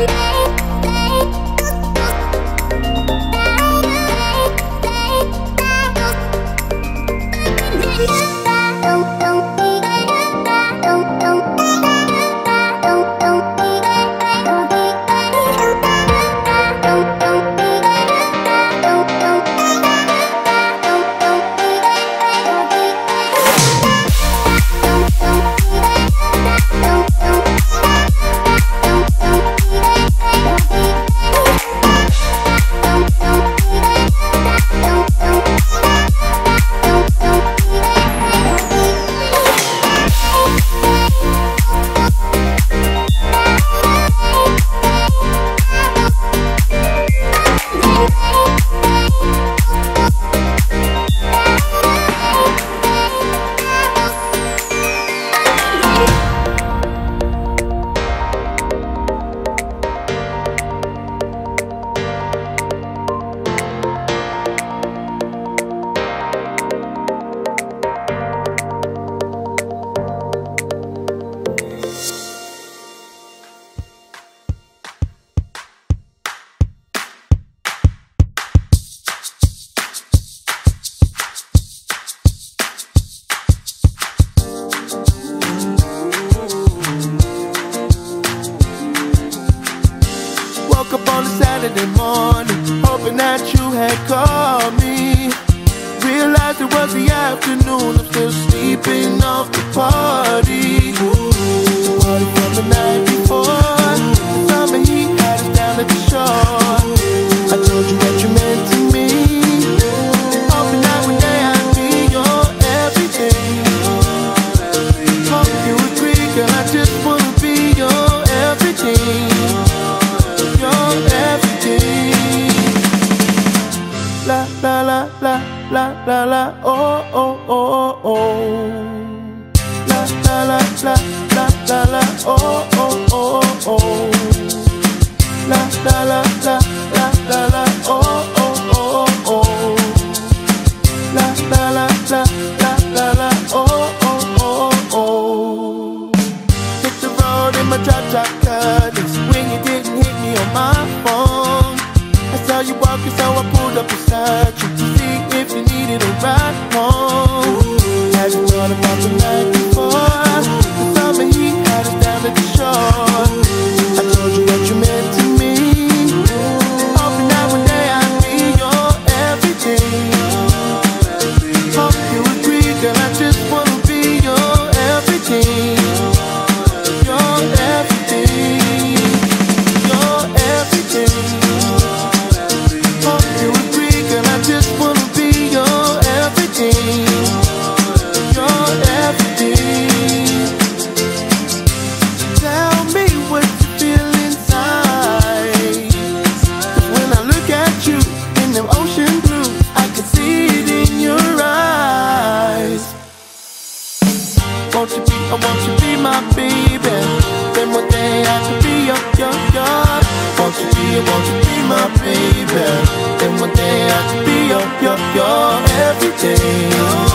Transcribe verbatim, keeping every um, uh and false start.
Woke up on a Saturday morning, hoping that you had called me. Realized it was the afternoon, I'm still sleeping off the party. The party from the night before, the summer heat had us down at the shore. I told you that you meant to me, hoping that one day I'd be your everything. Hope you agree, girl, I just wanna be your everything. La la la la la la la oh oh oh oh. La la la la la la la oh oh oh oh. La la la la la la la oh oh oh oh. La la la la la la la oh oh oh oh. Hit the road in my drop top cutters when you didn't hit me on my phone. I saw you walking, so I pulled up beside you to see if you needed a ride home. Had you thought about the night before? The summer heat had us down at the shore. I told you what you meant to me, hoping that one day I'd be your everything. Hope you agree, girl, I just wanna be your everything. Your everything. Your everything. Hope you agree, girl, I just wanna be your everything. Your everything. Tell me what you feel inside, 'cause when I look at you in them ocean blue, I can see it in your eyes. Won't you be, oh won't you be my baby? Then one day I could be your, your, your. Won't you be, oh won't you be my baby? Then one day I could be your, your, your everything.